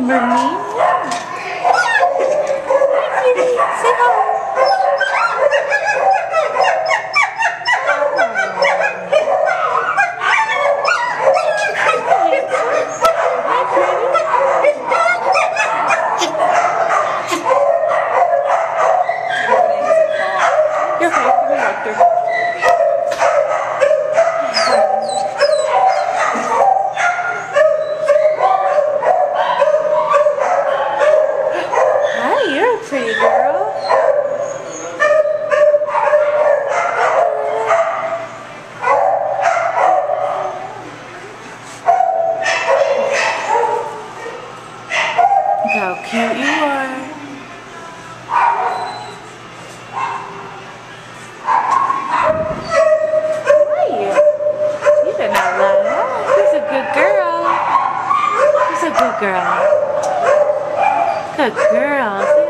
remember me? Hi, kitty. Say hi. You're okay. Come here, Doctor. Hi, you're a pretty girl. Look how cute you are. You better not lie, huh? She's a good girl. She's a good girl. Good girl.